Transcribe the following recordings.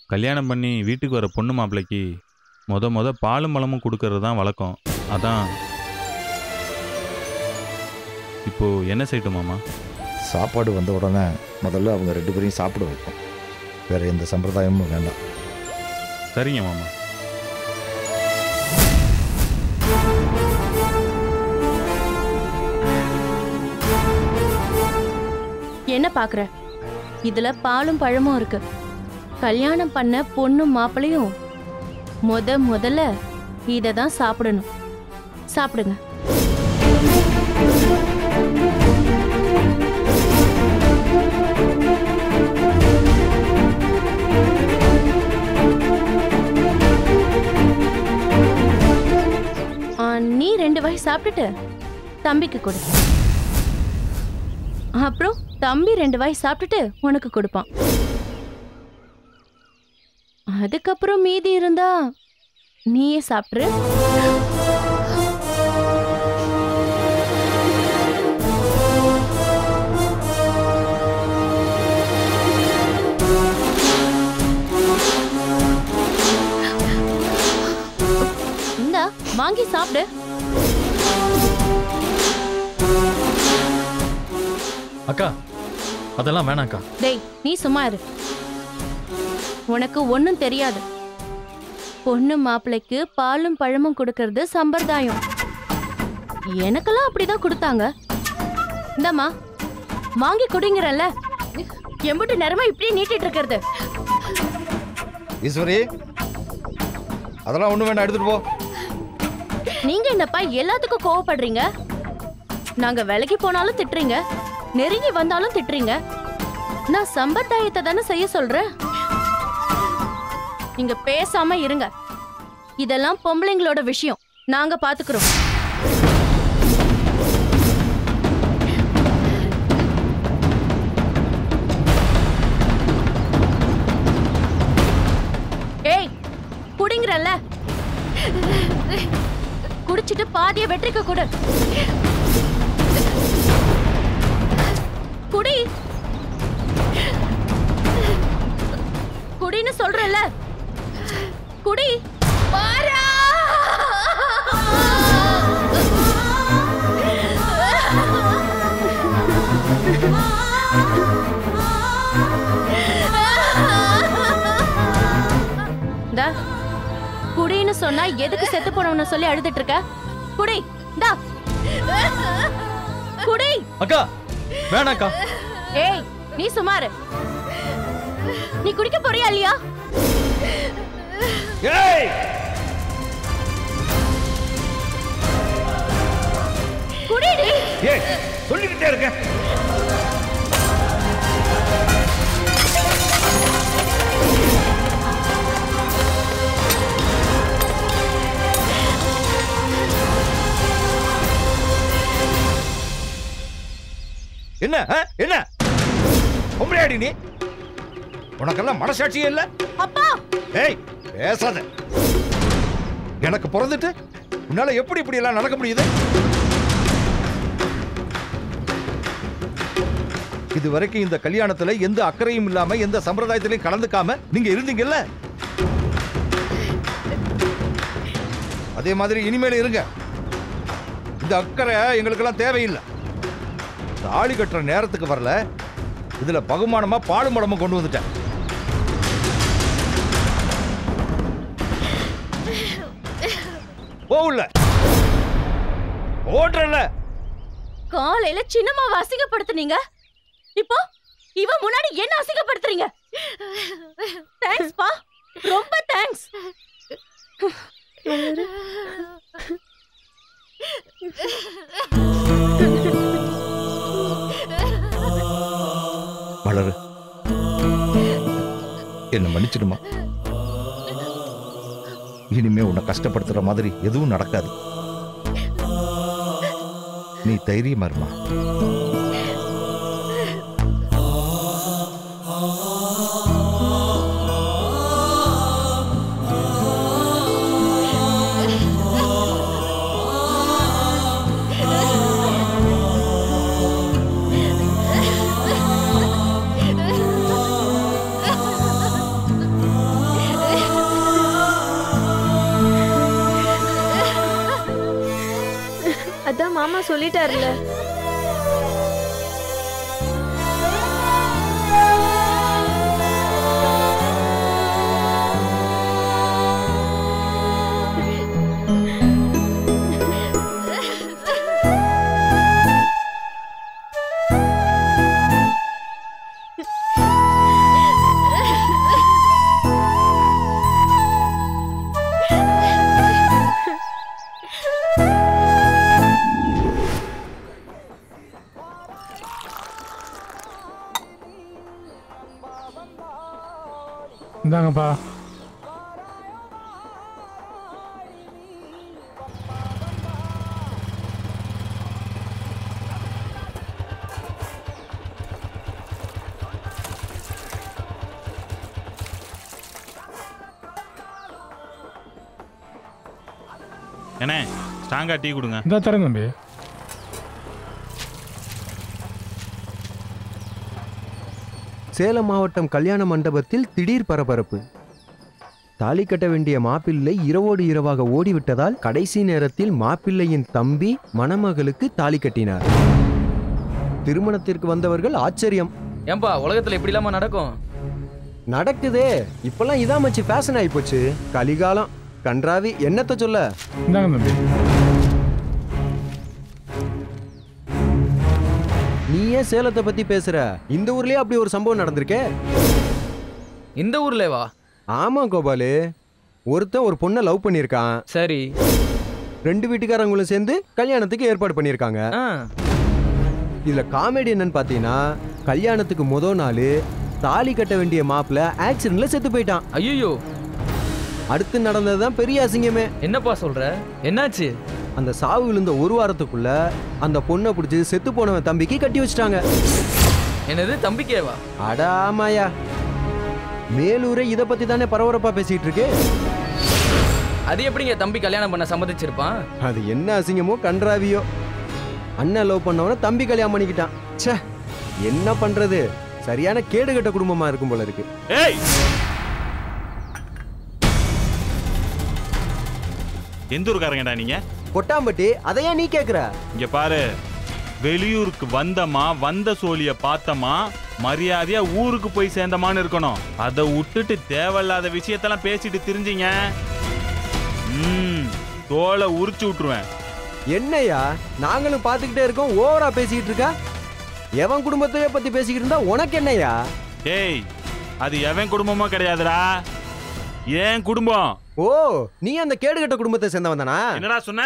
கல்யாணம் பண்ணி வீட்டுக்கு வர பொண்ணு மாப்பிள்ளைக்கு முத பாலும் பழமும் கொடுக்கறது தான் வழக்கம். அதான் இப்போ என்ன செய்யட்டும் மாமா? சாப்பாடு வந்த உடனே முதல்ல அவங்க 2 பேரையும் சாப்பிட வைப்போம். வேற எந்த சம்பிரதாயமும் வேண்டாம். சரிங்க மாமா. என்ன பாக்குற? இதுல பாலும் பழமும் இருக்கு. கல்யாணம் பண்ண பொண்ணும் மாப்பிளையும் முதல்ல இத தான் சாப்பிடணும். சாப்பிடுங்க. நீ 2 வாய் சாப்பிட்டுட்டு தம்பிக்கு கொடு. அப்புறம் தம்பி 2 வாய் சாப்பிட்டுட்டு உனக்கு கொடுப்பான். அதுக்கப்புறம் மீதி இருந்தா நீயே சாப்பிட்ரு. இந்தா வாங்கி சாப்பிடு. அக்கா அதெல்லாம் வேணாக்கா. டேய் நீ சும்மா இரு. உனக்கு ஒன்னும் தெரியாது. பொண்ணு மாப்பிள்ளைக்கு பாலும் பழமும் கொடுக்கறது சம்பிரதாயம். எனக்கெல்லாம் அப்படிதான் கொடுத்தாங்க. இந்தம்மா வாங்கி குடிங்கறல்ல. எம்புட்டு நேரமா இப்படியே நீட்டிட்டு இருக்கிறது. ஈஸ்வரி அதெல்லாம் ஒண்ணும் வேண்டாம், எடுத்துட்டு போ. நீங்க என்னப்பா எல்லாத்துக்கும் கோவப்படுறீங்க? நாங்க விலகி போனாலும் திட்டுறீங்க, நெருங்கி வந்தாலும் திட்டுறீங்க. நான் சம்பிரதாயத்தை தானே செய்ய சொல்றேன். நீங்க பேசாம இருங்க. இதெல்லாம் பொம்பளைங்களோட விஷயம், நாங்க பாத்துக்கிறோம். ஏய் குடிங்கறல்ல, குடிச்சிட்டு பாதிய வெற்றிக்கு கொடு. குடி குடின்னு சொல்றல, குடி. பாரா டா குடின்னு சொன்னா எதுக்கு செத்து போனவன சொல்லி அழுதுட்டு இருக்க? குடி டா, குடி. அக்கா வேணாக்கா. ஏய் நீ சுமாரு. நீ குடிக்க போறியா இல்லையா? ஏய் குடிடி. ஏய் சொல்லிக்கிட்டே இருக்க. என்ன என்ன பொம்பளையாடி நீ? உனக்கெல்லாம் மனசாட்சியே இல்ல? அப்பா ஏய் பேசாத. எனக்கு பிறந்துட்டு உன்னால எப்படி இப்படி எல்லாம் நடக்க முடியுது? இதுவரைக்கும் இந்த கல்யாணத்துல எந்த அக்கறையும் இல்லாம எந்த சம்பிரதாயத்திலையும் கலந்துக்காம நீங்க இருந்தீங்கல்ல, அதே மாதிரி இனிமேல் இருங்க. இந்த அக்கறை எங்களுக்கெல்லாம் தேவையில்லை. தாலி கட்டுற நேரத்துக்கு வரல, இதுல பகுமானமா பாலும் பழமும் கொண்டு வந்துட்டேன். போகல ஓடுறல. காலையில சின்னம்மாவை அசிங்கப்படுத்துனீங்க, இப்போ இவ முன்னாடி என்ன அசிங்கப்படுத்துறீங்க? தேங்க்ஸ் பா, ரொம்ப தேங்க்ஸ். வளரு, என்ன மன்னிச்சிடுமா. இனிமே உன்னை கஷ்டப்படுத்துற மாதிரி எதுவும் நடக்காது. நீ தைரியமா இருமா. மாமா சொல்லிட்டாருல. இந்தாங்கப்பா. என்ன ஸ்ட்ராங்கா டீ கொடுங்க. இந்த தரேன் தம்பி. சேலம் மாவட்டம் கல்யாண மண்டபத்தில் திடீர் பரபரப்பு. தாலி கட்ட வேண்டிய மாப்பிள்ளை இரவோடு இரவாக ஓடிவிட்டதால் கடைசி நேரத்தில் மாப்பிள்ளையின் தம்பி மணமகளுக்கு தாலி கட்டினார். திருமணத்திற்கு வந்தவர்கள் ஆச்சரியம். ஏன்பா உலகத்துல எப்படி இல்லாம நடக்கும்? நடக்குதே, இப்பெல்லாம் இதான் மச்சி ஃபேஷன் ஆகி போச்சு. கலிகாலம் கன்றாவி, என்னத்த சொல்ல. இந்தாங்க தம்பி. நீ ஏன் சேலத்தை பத்தி பேசுற? இந்த ஊர்லயே அப்படி ஒரு சம்பவம் நடந்திருக்கே. இந்த ஊர்லவா? ஆமா கோபாலு, ஒருத்தன் ஒரு பொண்ணை லவ் பண்ணியிருக்கான். சரி. 2 வீட்டுக்காரங்களும் சேர்ந்து கல்யாணத்துக்கு ஏற்பாடு பண்ணியிருக்காங்க. இதுல காமெடி என்னன்னு பாத்தீங்கன்னா, கல்யாணத்துக்கு முதல் நாள் தாலி கட்ட வேண்டிய மாப்பிள்ள ஆக்சிடென்ட்ல செத்து போயிட்டான். ஐயோ. அடுத்து நடந்ததுதான் பெரிய அசிங்கமே. என்னப்பா சொல்ற? என்னாச்சு? அந்த சாவு விழுந்த ஒரு வாரத்துக்குள்ள அந்த பொண்ணை பிடிச்சி செத்து போனவன் தம்பிக்கு கட்டி வச்சிட்டாங்க. என்னது, தம்பிக்கேவா? அடாமாயா, மேலூரே இத பத்தி தானே பரபரப்பா பேசிட்டு இருக்கு. அது எப்படிங்க தம்பி கல்யாணம் பண்ண சம்மதிச்சிருப்பான்? அது என்ன அசிங்கமோ கன்றாவியோ. அண்ணன் லவ் பண்ணவன தம்பி கல்யாணம் பண்ணிக்கிட்டான். ச்சே, என்ன பண்றது? சரியான கேடுகட்ட குடும்பமா இருக்கும் போல இருக்கு. ஏய், எந்த ஊருக்காரங்கடா நீங்க? கொட்டாம்பட்டி. அதையா நீ கேக்குற? இங்க பாரு, வெளியூருக்கு வந்தமா, வந்த சோழிய பார்த்தமா, மரியாதையா ஊருக்கு போய் சேர்ந்தமான்னு இருக்கணும். அதை விட்டுட்டு தேவையில்லாத விஷயத்தெல்லாம் பேசிட்டு திரிஞ்சீங்க, தோலை உரிச்சு விட்டுருவேன். என்னையா நாங்களும் பாத்துக்கிட்டே இருக்கோம், ஓவரா பேசிக்கிட்டு இருக்கா? எவன் குடும்பத்தையே பத்தி பேசிக்கிட்டு இருந்தா உனக்கு என்னையா? ஏய், அது எவன் குடும்பமா கிடையாதுடா, ஏன் குடும்பம். ஓ, நீ அந்த கேடுகட்ட குடும்பத்தை சேர்ந்தவன் தானா? என்னடா சொன்ன?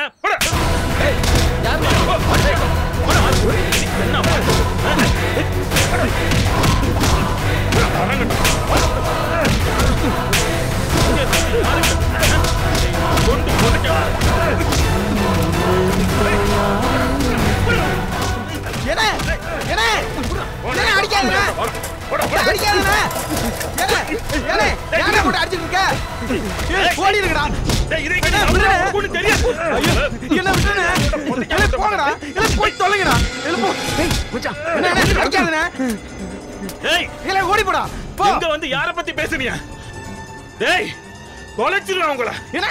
வந்து யார பத்தி பேசுறீங்க? டேய், தொலைச்சிருவேன் உங்களை.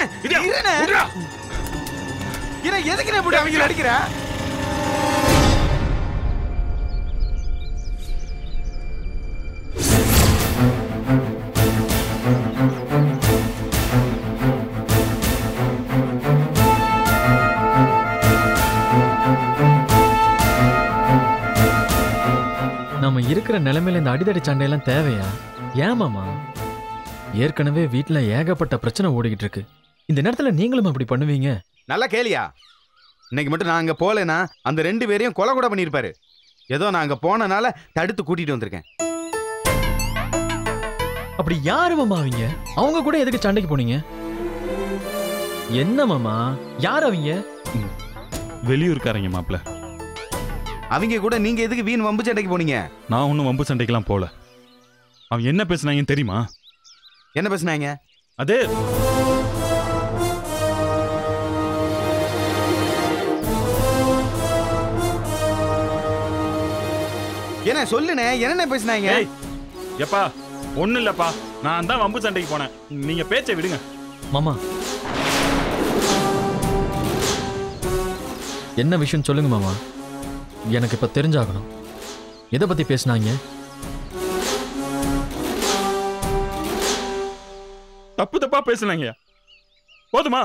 எதுக்கு அவங்க அடிக்கிற? நம்ம இருக்கிற நிலைமையில இந்த அடிதடி சண்டையெல்லாம் தேவையா? ஏமாமா, ஏற்கனவே வீட்டுல ஏகப்பட்ட பிரச்சனை ஓடிக்கிட்டு இருக்கு. இந்த நேரத்துல நீங்களும் அப்படி பண்ணுவீங்க? நல்லா கேளியா, இன்னைக்கு மட்டும் நான் அங்க போலேன்னா அந்த 2 பேரையும் கொலை கூட பண்ணிருப்பாரு. ஏதோ நான் அங்க போனனால தடுத்து கூட்டிட்டு வந்திருக்கேன். அப்படி யாரு மாமா அவங்க? அவங்க கூட எதுக்கு சண்டைக்கு போனீங்க? என்ன மாமா, யார் அவங்க? வெளியூர்காரங்க மாப்ள. அவங்க கூட நீங்க எதுக்கு வீண் வம்பு சண்டைக்கு போனீங்க? நான் ஒன்னும் வம்பு சண்டைக்கெல்லாம் போல. அவன் என்ன பேசுனாங்கன்னு தெரியுமா? என்ன பேசுனாங்க? அது என்ன சொல்லுனே, என்ன பேசுனாங்க? எப்பா, ஒண்ணு இல்லப்பா, நான் தான் வம்பு சண்டைக்கு போனேன். நீங்க பேச்சை விடுங்க மாமா. என்ன விஷயம் சொல்லுங்க மாமா, எனக்கு இப்ப தெரிஞ்சாகணும். எதை பத்தி பேசினாங்க? தப்பு தப்பா பேசுனாங்க, போதுமா?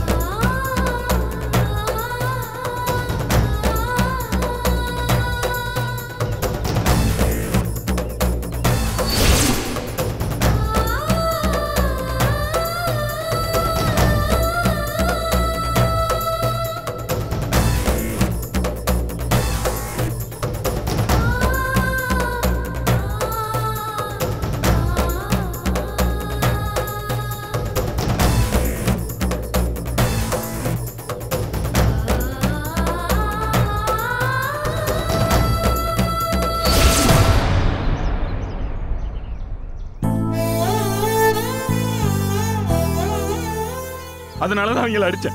அதனாலதான் அவங்கள அடிச்சேன்.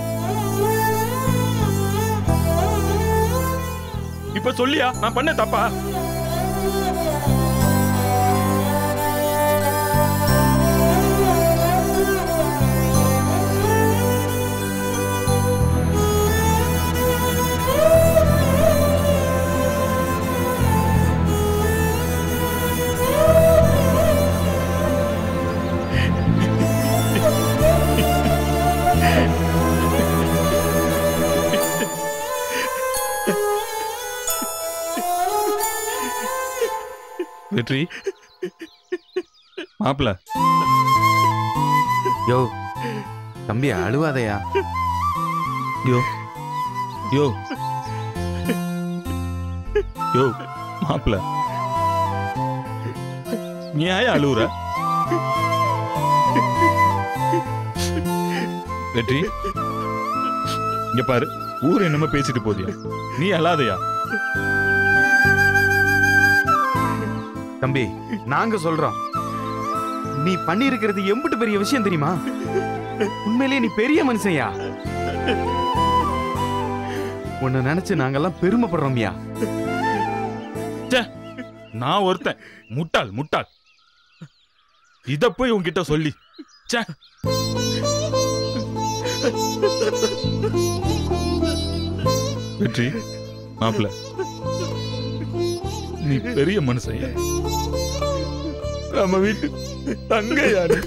இப்ப சொல்லியா நான் பண்ண தப்பா? வெற்றி மாப்பிள, யோ தம்பி அழுவாதையா. யோ யோ யோ மாப்பிள, நீ ஏன் அழுவுற? வெற்றி இங்க பாரு, ஊர் என்னமோ பேசிட்டு போதியா, நீ அழாதையா. தம்பி நாங்க சொல்றோம், நீ பண்ணிருக்கிறது எம்பிட்டு பெரிய விஷயம் தெரியுமா? உண்மையிலேயே நீ பெரிய மனுஷன்யா. உன்னை நினைச்சு நாங்கெல்லாம் பெருமைப்படுறோம்யா. நான் ஒருத்தன் முட்டாள் முட்டாள், இத போய் உன்கிட்ட சொல்லி வெற்றி மாப்பிள, நீ பெரிய மனுஷன், நம்ம வீட்டு தங்கையாரு.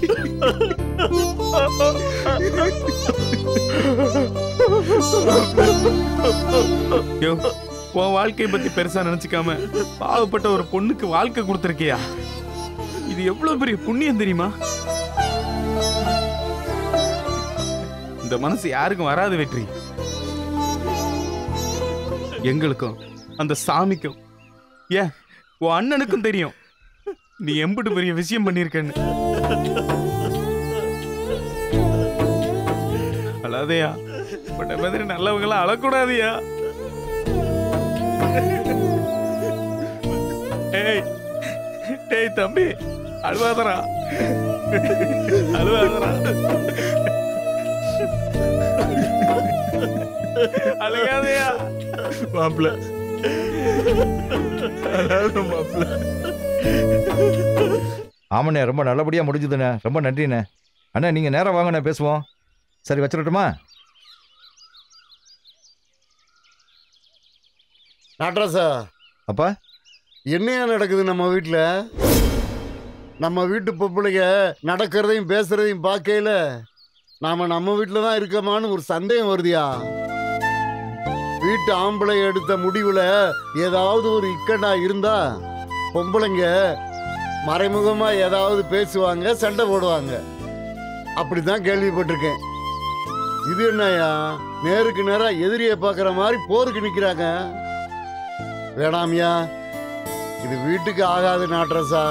உன் வாழ்க்கையை பத்தி பெருசா நினைச்சுக்காம பாவப்பட்ட ஒரு பொண்ணுக்கு வாழ்க்கை கொடுத்திருக்கியா? இது எவ்வளவு பெரிய புண்ணியம் தெரியுமா? இந்த மனசு யாருக்கும் வராது வெற்றி. எங்களுக்கும் அந்த சாமிக்கும், ஏன் உன் அண்ணனுக்கும் தெரியும் நீ எம்பிட்டு பெரிய விஷயம் பண்ணிருக்கன்னு. அழாதையா, பட்ட மாதிரி நல்லவங்களாம் அழக்கூடாதியா. ஏய் ஏய் தம்பி அழுவாதரா, அழுவாதரா, அழகாதையா மாப்பிள, மாப்பிள. ஆமாண்ணே, ரொம்ப நல்லபடியா முடிஞ்சுதுண்ணே, ரொம்ப நன்றிண்ணே. அண்ணா நீங்க நேரம் வாங்கண்ணே, பேசுவோம். சரி வச்சிடட்டுமா? நாட்ராசா, அப்பா என்னையா நடக்குது நம்ம வீட்டில்? நம்ம வீட்டு பொம்பளைங்க நடக்கிறதையும் பேசுறதையும் பார்க்கையில நாம நம்ம வீட்டில் தான் இருக்கமான்னு ஒரு சந்தேகம் வருதியா. வீட்டு ஆம்பளை எடுத்த முடிவில் ஏதாவது ஒரு இக்கண்டா இருந்தா பொம்பளைங்க மறைமுகமா ஏதாவது பேசுவாங்க, சண்டை போடுவாங்க. அப்படிதான் கேள்விப்பட்டிருக்கேன். இது என்னையா நேருக்கு நேரா எதிரியை பார்க்குற மாதிரி போருக்கு நிற்கிறாங்க? வேணாமியா, இது வீட்டுக்கு ஆகாது நாட்ரஸா.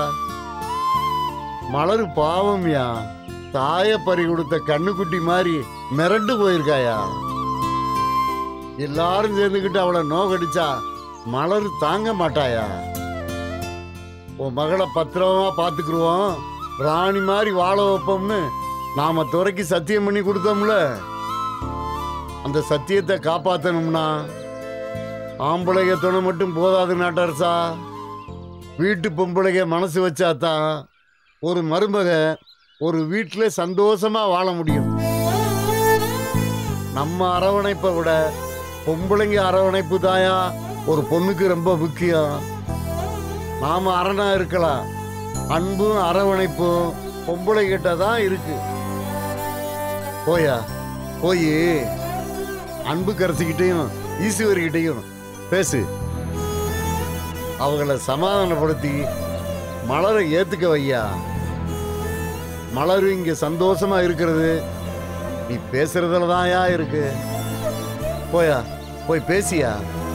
மலரு பாவம்யா, தாய பறி கொடுத்த கண்ணுக்குட்டி மாதிரி மிரண்டு போயிருக்காயா. எல்லாரும் சேர்ந்துக்கிட்டு அவளை நோகடிச்சா மலரு தாங்க மாட்டாயா. உன் மகளை பத்திரமா பார்த்துக்குருவோம், ராணி மாதிரி வாழ வைப்போம்னு நாம துறைக்கு சத்தியம் பண்ணி கொடுத்தோம்ல, அந்த சத்தியத்தை காப்பாற்றணும்னா ஆம்பளைங்க துணை மட்டும் போதாது நாட்டரசா. வீட்டு பொம்பளைங்க மனசு வச்சாதான் ஒரு மருமக ஒரு வீட்டில் சந்தோஷமா வாழ முடியும். நம்ம அரவணைப்பை விட பொம்பளைங்க அரவணைப்பு தாயா ஒரு பொண்ணுக்கு ரொம்ப முக்கியம். நாம அரணா இருக்கலாம், அன்பும் அரவணைப்பும் பொம்பளை கிட்ட தான் இருக்கு. போயா போய் அன்பு கரசிக்கிட்டையும் ஈஸ்வரிக்கிட்டையும் பேசு. அவங்கள சமாதானப்படுத்தி மலரை ஏத்துக்க வையா. மலரு இங்க சந்தோஷமா இருக்கிறது நீ பேசுறதுல தான்யா இருக்கு. போயா போய் பேசியா.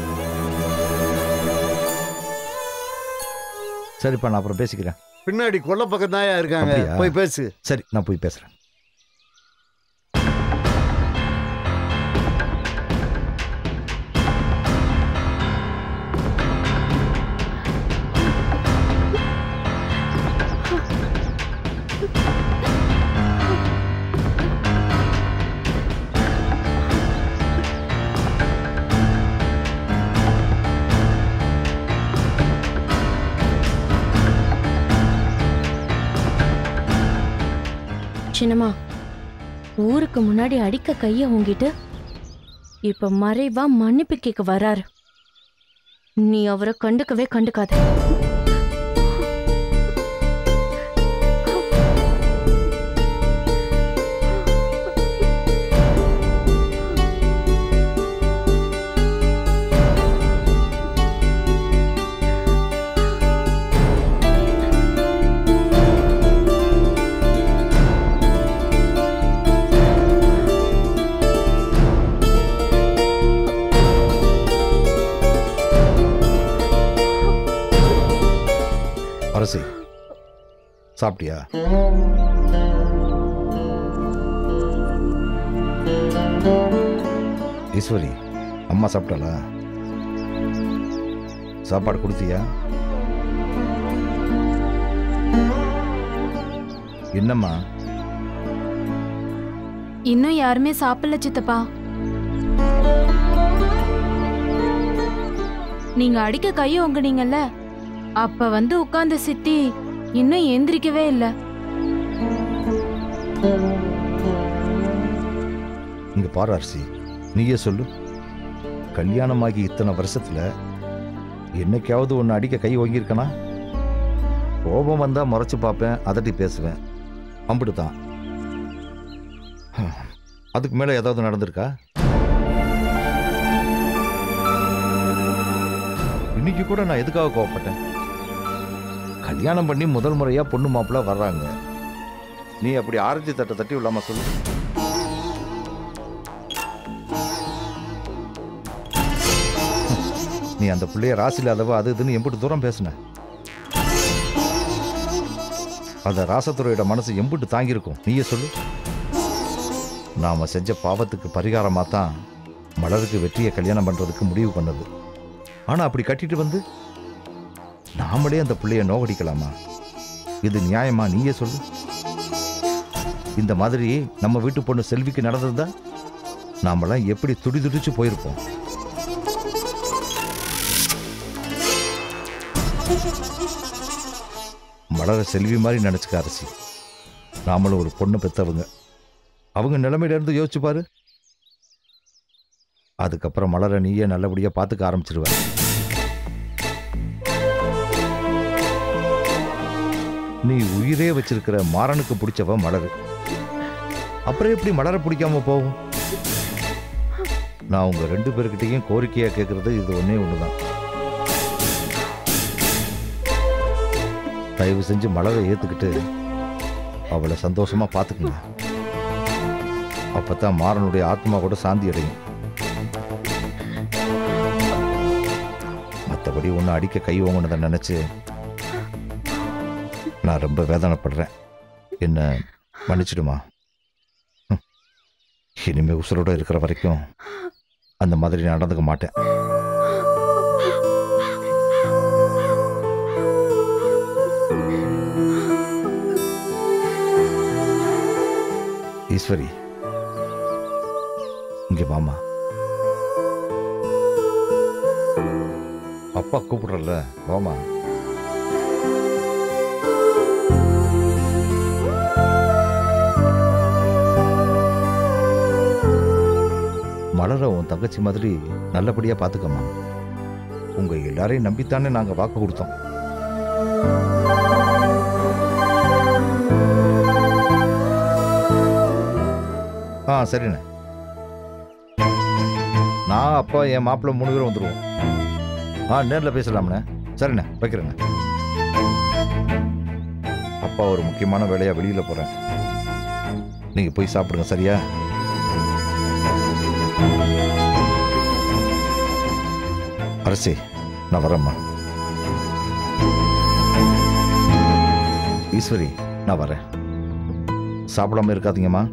சரிப்பா, நான் அப்புறம் பேசிக்கிறேன். பின்னாடி கொல்ல பக்கம் தான்யா இருக்காங்க, அப்படியா? போய் பேசு. சரி, நான் போய் பேசுறேன். சின்னம்மா, ஊருக்கு முன்னாடி அடிக்க கைய ஓங்கிட்டு இப்ப மறைவா மன்னிப்பு கேட்க வராரு. நீ அவரை கண்டுக்கவே கண்டுக்காத. அரசி, சாப்பிட்டியா? ஈஸ்வரி, அம்மா சாப்பிட்டாளா? சாப்பாடு கொடுத்தியா? என்னம்மா? இன்னும் யாருமே சாப்பிடல சித்தப்பா. நீங்க அடிக்க கையை ஒங்குனீங்கல்ல, அப்ப வந்து உட்கார்ந்த சித்தி இன்னும் எந்திரிக்கவே இல்லை. இங்க பாரு அரசி, நீயே சொல்லு. கல்யாணமாகி இத்தனை வருஷத்துல என்னைக்காவது ஒன்று அடிக்க கை வாங்கியிருக்கனா? கோபம் வந்தா முறைச்சு பார்ப்பேன், அதட்டி பேசுவேன், அம்பிடுதான். அதுக்கு மேல ஏதாவது நடந்திருக்கா? இன்னைக்கு கூட நான் எதுக்காக கோவப்பட்டேன்? கல்யாணம் பண்ணி முதல் முறையா பொண்ணு மாப்பிள்ள வர்றாங்க. நீ அப்படி ஆரஞ்சு தட்டை தட்டி விடாம சொல்லு. நீ அந்த பிள்ளைய ராசி இல்லாதவ அது இதுன்னு எம்பிட்டு தூரம் பேசுன. அந்த ராசத்துறையோட மனசு எம்பிட்டு தாங்கியிருக்கும், நீயே சொல்லு. நாம செஞ்ச பாவத்துக்கு பரிகாரமாக தான் மலருக்கு வெற்றியை கல்யாணம் பண்றதுக்கு முடிவு பண்ணது. ஆனா அப்படி கட்டிட்டு வந்து நாமளே அந்த பிள்ளைய நோகடிக்கலாமா? இது நியாயமா? நீயே சொல்லு. இந்த மாதிரி நம்ம வீட்டு பொண்ணு செல்விக்கு நடந்ததுதான் நாமெல்லாம் எப்படி துடிதுடிச்சு போயிருப்போம். மலர செல்வி மாதிரி நினைச்சுக்க அரசி. நாமளும் ஒரு பொண்ணு பெத்தவங்க. அவங்க நிலைமையில இருந்து யோசிச்சு பாரு. அதுக்கப்புறம் மலர நீயே நல்லபடியா பாத்துக்க ஆரம்பிச்சிருவ. நீ உயிரே வச்சிருக்கிற மாறனுக்கு பிடிச்சவ மலரு. அப்புறம் எப்படி மலர பிடிக்காம போகும்? நான் உங்க ரெண்டு பேர்கிட்டையும் கோரிக்கையா கேட்கறது இது ஒன்னே ஒண்ணுதான். தயவு செஞ்சு மலரை ஏத்துக்கிட்டு அவளை சந்தோஷமா பாத்துக்குங்க. அப்பதான் மாறனுடைய ஆத்மா கூட சாந்தி அடையும். மற்றபடி ஒன்று அடிக்க கை ஓங்கினதை நினைச்சு நான் ரொம்ப வேதனைப்படுறேன். என்ன மன்னிச்சிடுமா? இனிமே உசுரோட இருக்கிற வரைக்கும் அந்த மாதிரி நடந்துக்க மாட்டேன். ஈஸ்வரி, இங்க வாமா. அப்பா கூப்பிடுறல, வாமா. மலர் மலர உன் தங்கச்சி மாதிரி நல்லபடியா பாத்துக்கம்மா. உங்க எல்லாரையும் நம்பித்தானே நாங்க வாக்கு கொடுத்தோம். சரிண்ணே. நான் அப்பா என் மாப்பிள்ளை 3 பேரும் வந்துடுவோம். நேரில் பேசலாம்ண்ணே. சரிண்ணே, வைக்கிறேண்ணே. அப்பா ஒரு முக்கியமான வேலையா வெளியில போறேன். நீங்க போய் சாப்பிடுங்க, சரியா? அரசி, நான் வரேம்மா. ஈஸ்வரி, நான் வரேன். சாப்பிடாம இருக்காதீங்கம்மா.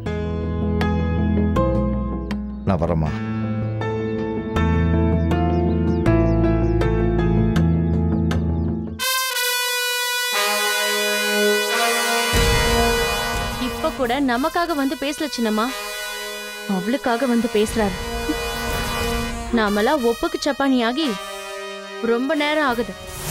நான் வரேம்மா. இப்ப கூட நமக்காக வந்து பேசல சின்னம்மா, அவளுக்காக வந்து பேசுறாரு. நாமெல்லாம் ஒப்புக்கு சப்பானி ஆகி ரொம்ப நேரம் ஆகுது.